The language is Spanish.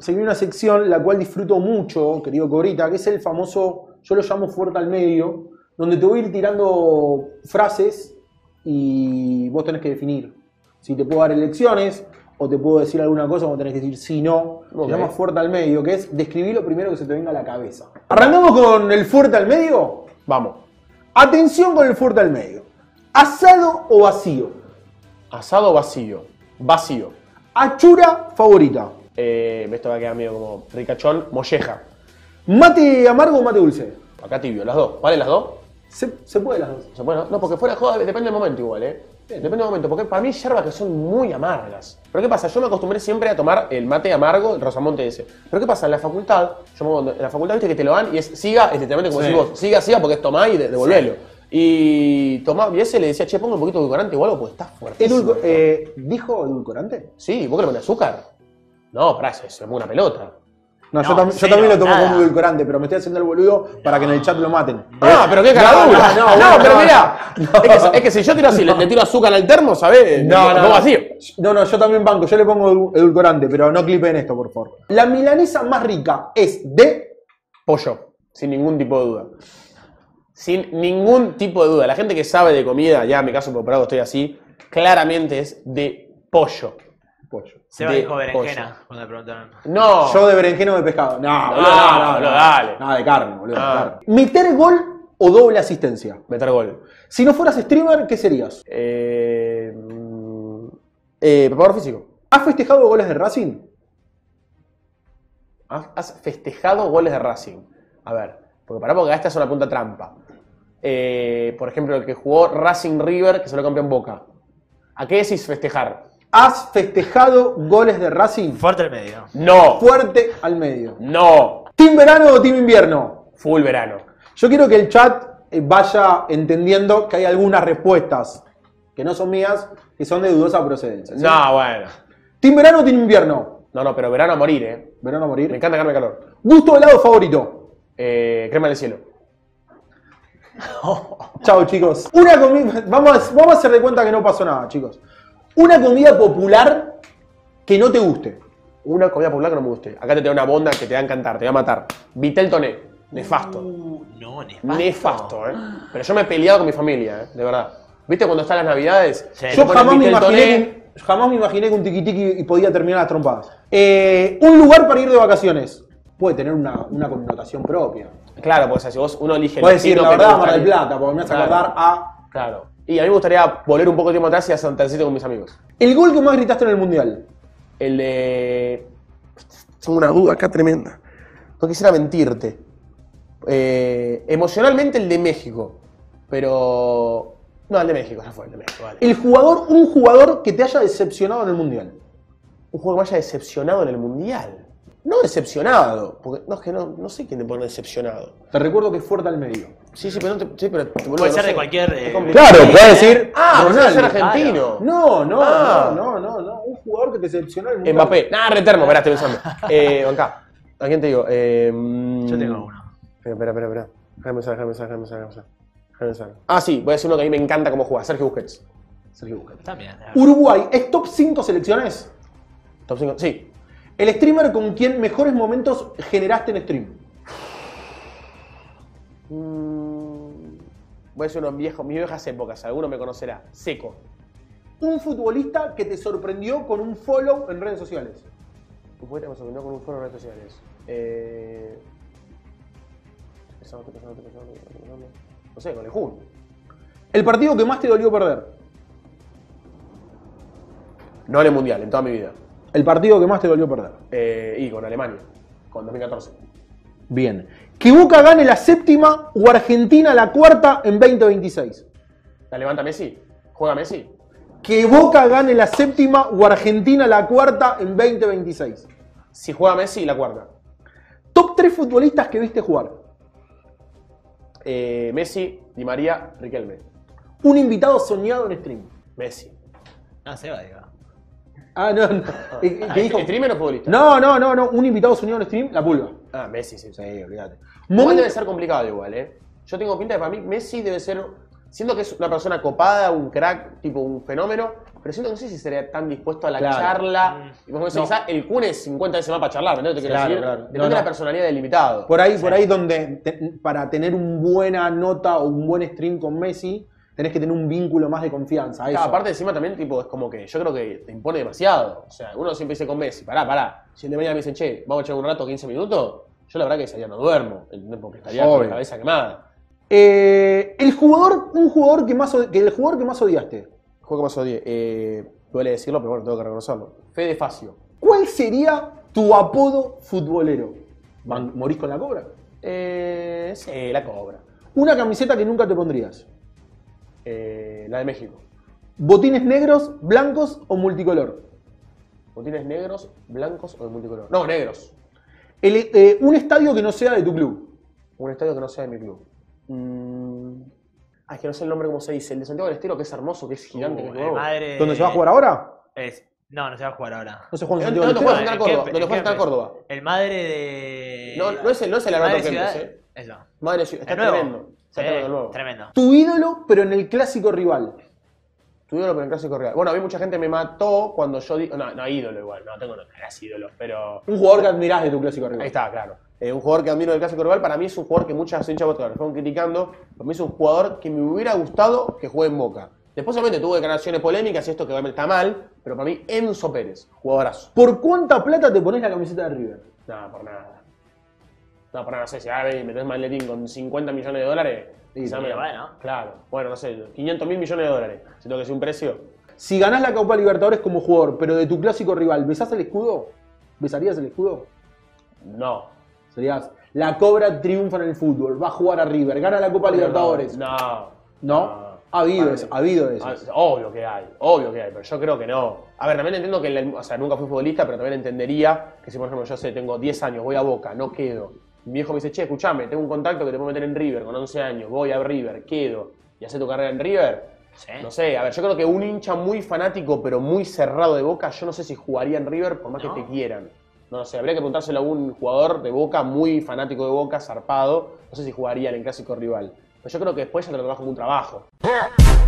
se viene una sección la cual disfruto mucho, querido Cobrita, que es el famoso, yo lo llamo fuerte al medio, donde te voy a ir tirando frases y vos tenés que definir si te puedo dar elecciones o te puedo decir alguna cosa, vos tenés que decir sí, no. Se llama fuerte al medio, que es describir lo primero que se te venga a la cabeza. ¿Arrancamos con el fuerte al medio? Vamos. Atención con el fuerte al medio. ¿Asado o vacío? Asado o vacío. Vacío. ¿Achura favorita? Esto va a quedar medio como ricachón. Molleja. ¿Mate amargo o mate dulce? Acá tibio, las dos. ¿Vale las dos? Se puede las dos. ¿Se puede, no? No, porque fuera de joda depende del momento igual, Depende del momento, porque para mí hay yerbas que son muy amargas. Pero ¿qué pasa? Yo me acostumbré siempre a tomar el mate amargo, el rosamonte ese. Pero ¿qué pasa? En la facultad, en la facultad viste que te lo dan y es siga, es literalmente como decís vos, siga, porque es tomá y devolvelo. Sí. Y tomá, y ese le decía, che, pongo un poquito de edulcorante igual, pues está fuertísimo. ¿Dijo edulcorante? Sí, ¿vos que le pones azúcar? No, pará, se me pongo una pelota. No, yo también lo tomo como edulcorante, pero me estoy haciendo el boludo para que en el chat lo maten. Ah, pero qué caradura. No, pero mirá. Es que si yo tiro así, le tiro azúcar al termo, ¿sabés? No, así. No, yo también banco, yo le pongo edulcorante, pero no clipen esto, por favor. La milanesa más rica es de pollo, sin ningún tipo de duda. Sin ningún tipo de duda. La gente que sabe de comida, ya en mi caso por algo estoy así, claramente es de pollo. Seba dijo berenjena cuando le preguntaron. No. Yo de berenjena o de pescado. No, dale. No, de carne, boludo. De carne. ¿Meter gol o doble asistencia? Meter gol. Si no fueras streamer, ¿qué serías? Preparador físico. ¿Has festejado goles de Racing? ¿Has festejado goles de Racing? A ver, porque esta es una punta trampa. Por ejemplo, el que jugó Racing River, que salió campeón Boca. ¿A qué decís festejar? ¿Has festejado goles de Racing? Fuerte al medio. No. Fuerte al medio. No. ¿Team verano o team invierno? Full verano. Yo quiero que el chat vaya entendiendo que hay algunas respuestas que no son mías, que son de dudosa procedencia. ¿Sí? No, bueno. ¿Team verano o team invierno? No, pero verano a morir, ¿Verano a morir? Me encanta cagarme calor. ¿Gusto o helado favorito? Crema del cielo. Chao, chicos. Una comida. Vamos a hacer de cuenta que no pasó nada, chicos. Una comida popular que no te guste. Una comida popular que no me guste. Acá te tengo una bonda que te va a encantar, te va a matar. Vitel toné. Nefasto. No, nefasto. Pero yo me he peleado con mi familia, de verdad. ¿Viste cuando están las navidades? Sí. Yo jamás me imaginé que un tiquitiqui podía terminar las trompadas. Un lugar para ir de vacaciones. Puede tener una connotación propia. Claro, pues si vos uno elige... Puedes decir, la verdad, Mar del Plata, porque me hace acordar a... Claro. Y a mí me gustaría volver un poco de tiempo atrás y a Santa Cita con mis amigos. ¿El gol que más gritaste en el Mundial? El de... Tengo una duda acá tremenda. No quisiera mentirte. Emocionalmente el de México. Pero... No, el de México, ya fue el de México, vale. Un jugador que te haya decepcionado en el Mundial. Un jugador que me haya decepcionado en el Mundial. No decepcionado, porque no, es que no sé quién te pone decepcionado. Te recuerdo que es fuerte al medio. Sí, pero puede ser de cualquier. Claro, puede decir. Puede ser argentino. No. Un jugador que te decepcionó en el Mundial. Mbappé. Retermo, esperá, estoy pensando. Acá. ¿A quién te digo? Yo tengo uno. Espera. Déjame pensar. Sí, voy a decir uno que a mí me encanta cómo juega. Sergio Busquets. También. Uruguay, ¿es top 5 selecciones? Top 5, sí. ¿El streamer con quien mejores momentos generaste en stream? Voy a decir uno en mis viejas épocas, alguno me conocerá. Seco. Un futbolista que te sorprendió con un follow en redes sociales. Un futbolista que me sorprendió con un follow en redes sociales. No sé, con el Jun. ¿El partido que más te dolió perder? No en el Mundial, en toda mi vida. ¿El partido que más te dolió perder? Y con Alemania, con 2014. Bien. ¿Que Boca gane la séptima o Argentina la cuarta en 2026? ¿La levanta Messi? ¿Juega Messi? Que Boca gane la séptima o Argentina la cuarta en 2026. Si juega Messi, la cuarta. Top 3 futbolistas que viste jugar. Messi, Di María, Riquelme. Un invitado soñado en stream. Messi. Seba, digo. No. ¿Qué dijo? ¿Streamer o futbolista? No. Un invitado soñado en stream, la pulga. Messi, sí. Sí, olvídate. Igual debe ser complicado igual, Yo tengo pinta de para mí Messi debe ser... Siento que es una persona copada, un crack, tipo un fenómeno, pero siento que no sé si sería tan dispuesto a la charla. Y como decís, quizás el Kun es 50 veces más para charlar, ¿no? Te quiero decir. Depende de la personalidad del invitado. Por ahí donde para tener una buena nota o un buen stream con Messi, tenés que tener un vínculo más de confianza. Claro, aparte encima también, tipo, es como que yo creo que te impone demasiado. O sea, uno siempre dice con Messi, pará. Si el de mañana me dicen, che, vamos a echar un rato, 15 minutos, yo la verdad que ese día no duermo, porque estaría con la cabeza quemada. El jugador que más odiaste. El juego que más odié, duele decirlo, pero bueno, tengo que reconocerlo. Fede Facio. ¿Cuál sería tu apodo futbolero? ¿Morís con la cobra? Sí, la cobra. Una camiseta que nunca te pondrías. La de México. ¿Botines negros, blancos o multicolor? ¿Botines negros, blancos o de multicolor? No, negros. Un estadio que no sea de tu club. Un estadio que no sea de mi club. Es que no sé el nombre cómo se dice. El de Santiago del Estero, que es hermoso, que es gigante, que es nuevo. ¿Dónde se va a jugar ahora? No se va a jugar ahora. No se juega en Santiago del Estero. ¿Dónde juega en Córdoba? El madre de... No es el Alberto Kempes, Eso. Madre ciudad. Está tremendo. Tremendo. Tu ídolo, pero en el clásico rival. Tu ídolo, pero en el clásico rival. Bueno, a mí mucha gente me mató cuando yo digo... No, ídolo igual. No tengo ídolos, pero... Un jugador que admirás de tu clásico rival. Ahí está, claro. Un jugador que admiro del clásico rival, para mí es un jugador que muchas hinchas Boca lo fueron criticando. Para mí es un jugador que me hubiera gustado que juegue en Boca. Después obviamente tuvo declaraciones polémicas y esto que obviamente está mal, pero para mí Enzo Pérez, jugadorazo. ¿Por cuánta plata te pones la camiseta de River? No, por nada. No sé, si ahora me metes maletín con 50 millones de dólares... bueno. Claro, bueno, no sé, 500 mil millones de dólares. Si tengo que decir un precio. Si ganás la Copa Libertadores como jugador, pero de tu clásico rival, ¿besás el escudo? ¿Besarías el escudo? No. Serías, la Cobra triunfa en el fútbol, va a jugar a River, gana la Copa Libertadores. No. Ha habido eso. Obvio que hay, pero yo creo que no. A ver, también entiendo que, nunca fui futbolista, pero también entendería que si, por ejemplo, yo tengo 10 años, voy a Boca, no quedo. Mi viejo me dice, che, escuchame, tengo un contacto que te puedo meter en River con 11 años, voy a River, quedo, y haces tu carrera en River. Sí. No sé, a ver, yo creo que un hincha muy fanático, pero muy cerrado de Boca, yo no sé si jugaría en River por más que te quieran. No sé, habría que preguntárselo a un jugador de Boca muy fanático de Boca, zarpado, no sé si jugaría en el clásico rival. Pero yo creo que después ya te lo trabajo como un trabajo.